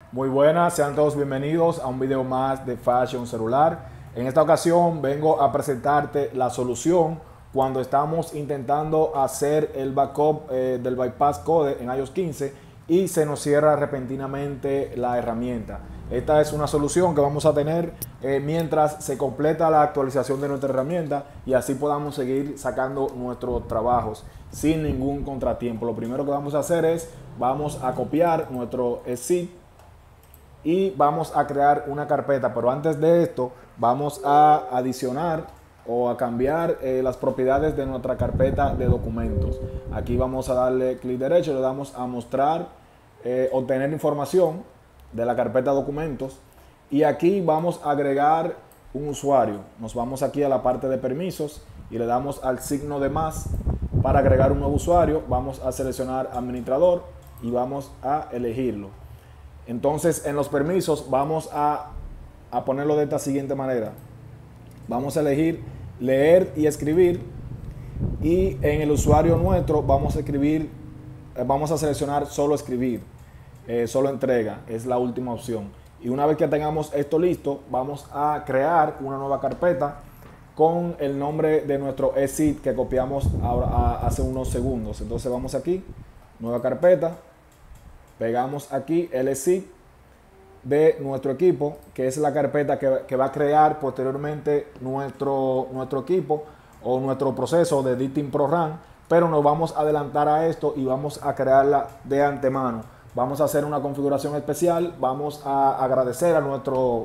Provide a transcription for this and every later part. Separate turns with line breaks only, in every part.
Muy buenas, sean todos bienvenidos a un video más de Fashion Celular. En esta ocasión vengo a presentarte la solución cuando estamos intentando hacer el backup del bypass code en iOS 15 y se nos cierra repentinamente la herramienta. Esta es una solución que vamos a tener mientras se completa la actualización de nuestra herramienta y así podamos seguir sacando nuestros trabajos sin ningún contratiempo. Lo primero que vamos a hacer es, vamos a copiar nuestro zip y vamos a crear una carpeta, pero antes de esto vamos a adicionar o a cambiar las propiedades de nuestra carpeta de documentos. Aquí vamos a darle clic derecho, le damos a mostrar, obtener información de la carpeta documentos y aquí vamos a agregar un usuario. Nos vamos aquí a la parte de permisos y le damos al signo de más para agregar un nuevo usuario. Vamos a seleccionar administrador y vamos a elegirlo. Entonces en los permisos vamos a ponerlo de esta siguiente manera. Vamos a elegir leer y escribir y en el usuario nuestro vamos a escribir, vamos a seleccionar solo escribir, solo entrega, es la última opción. Y una vez que tengamos esto listo, vamos a crear una nueva carpeta con el nombre de nuestro zip que copiamos hace unos segundos. Entonces vamos aquí, nueva carpeta. Pegamos aquí el zip de nuestro equipo, que es la carpeta que va a crear posteriormente nuestro equipo o nuestro proceso de Editing Pro Run, pero nos vamos a adelantar a esto y vamos a crearla de antemano. Vamos a hacer una configuración especial, vamos a agradecer a nuestro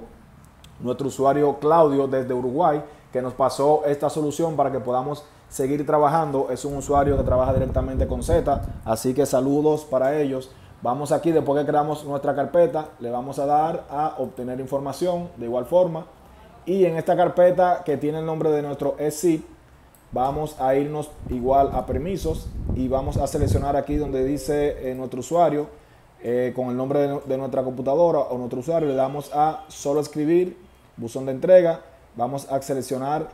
usuario Claudio desde Uruguay, que nos pasó esta solución para que podamos seguir trabajando. Es un usuario que trabaja directamente con Z, así que saludos para ellos. Vamos aquí, después que creamos nuestra carpeta, le vamos a dar a obtener información de igual forma. Y en esta carpeta que tiene el nombre de nuestro zip, vamos a irnos igual a permisos y vamos a seleccionar aquí donde dice nuestro usuario, con el nombre de nuestra computadora o nuestro usuario, le damos a solo escribir, buzón de entrega. Vamos a seleccionar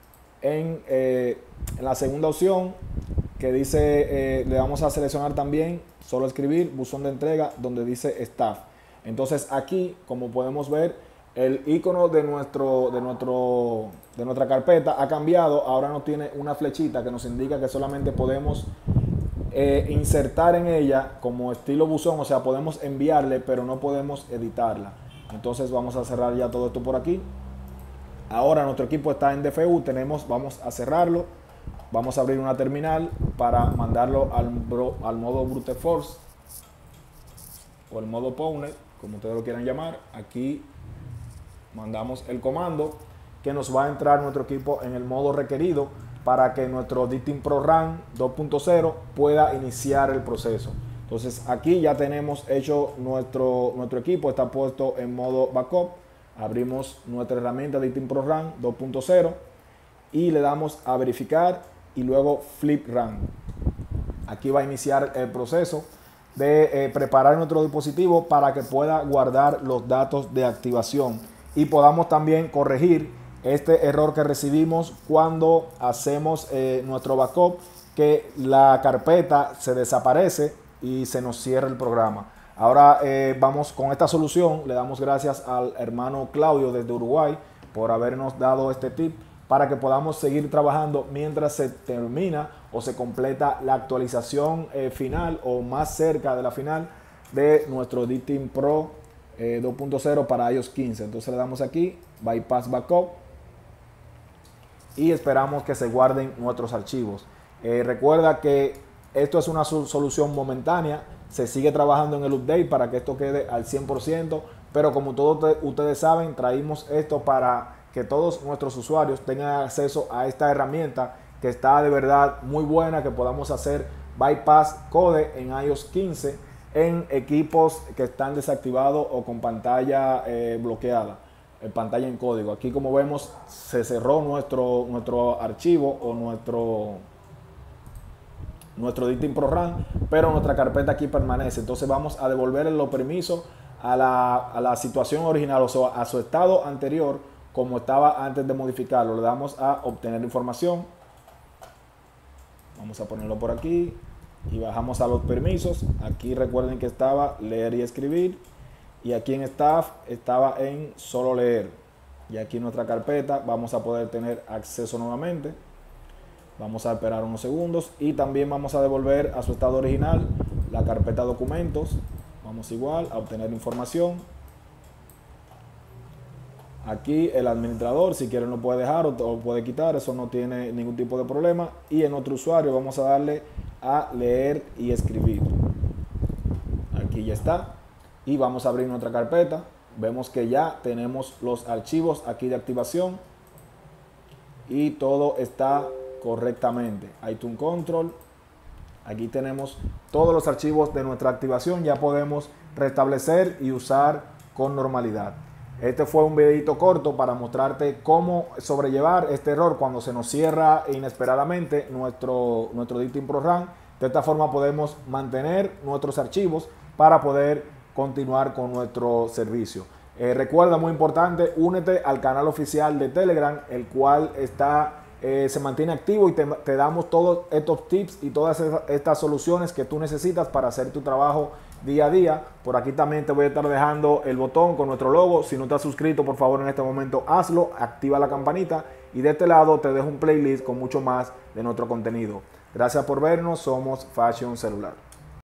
en la segunda opción que dice, le vamos a seleccionar también solo escribir, buzón de entrega, donde dice staff. Entonces aquí, como podemos ver, el icono de nuestra carpeta ha cambiado. Ahora nos tiene una flechita que nos indica que solamente podemos insertar en ella como estilo buzón, o sea, podemos enviarle, pero no podemos editarla. Entonces vamos a cerrar ya todo esto por aquí. Ahora nuestro equipo está en DFU, vamos a cerrarlo. Vamos a abrir una terminal para mandarlo al modo Brute Force o el modo Powner, como ustedes lo quieran llamar. Aquí mandamos el comando que nos va a entrar nuestro equipo en el modo requerido para que nuestro Editing Pro Run 2.0 pueda iniciar el proceso. Entonces aquí ya tenemos hecho nuestro equipo, está puesto en modo backup. Abrimos nuestra herramienta Editing Pro Run 2.0 y le damos a verificar y luego Flip Run. Aquí va a iniciar el proceso de preparar nuestro dispositivo para que pueda guardar los datos de activación y podamos también corregir este error que recibimos cuando hacemos nuestro backup, que la carpeta se desaparece y se nos cierra el programa. Ahora vamos con esta solución. Le damos gracias al hermano Claudio desde Uruguay por habernos dado este tip para que podamos seguir trabajando mientras se termina o se completa la actualización final o más cerca de la final de nuestro Editing Pro 2.0 para iOS 15. Entonces le damos aquí Bypass Backup y esperamos que se guarden nuestros archivos. Recuerda que esto es una solución momentánea, se sigue trabajando en el update para que esto quede al 100%, pero como todos ustedes saben, traímos esto para que todos nuestros usuarios tengan acceso a esta herramienta que está de verdad muy buena, que podamos hacer bypass code en iOS 15 en equipos que están desactivados o con pantalla bloqueada, pantalla en código. Aquí, como vemos, se cerró nuestro archivo o nuestro Editing Pro Run, pero nuestra carpeta aquí permanece. Entonces vamos a devolver los permisos a la situación original, o sea, a su estado anterior como estaba antes de modificarlo. Le damos a obtener información, vamos a ponerlo por aquí y bajamos a los permisos. Aquí recuerden que estaba leer y escribir y aquí en Staff estaba en solo leer. Y aquí en nuestra carpeta vamos a poder tener acceso nuevamente. Vamos a esperar unos segundos y también vamos a devolver a su estado original la carpeta documentos. Vamos igual a obtener información. Aquí el administrador, si quiere, lo puede dejar o puede quitar, eso no tiene ningún tipo de problema. Y en otro usuario vamos a darle a leer y escribir. Aquí ya está. Y vamos a abrir nuestra carpeta. Vemos que ya tenemos los archivos aquí de activación. Y todo está correctamente. iTunes Control. Aquí tenemos todos los archivos de nuestra activación. Ya podemos restablecer y usar con normalidad. Este fue un videito corto para mostrarte cómo sobrellevar este error cuando se nos cierra inesperadamente nuestro Dicting Program. De esta forma podemos mantener nuestros archivos para poder continuar con nuestro servicio. Recuerda, muy importante, únete al canal oficial de Telegram, el cual se mantiene activo y te damos todos estos tips y todas estas soluciones que tú necesitas para hacer tu trabajo día a día. Por aquí también te voy a estar dejando el botón con nuestro logo. Si no te has suscrito, por favor, en este momento hazlo, activa la campanita y de este lado te dejo un playlist con mucho más de nuestro contenido. Gracias por vernos, somos Fashion Celular.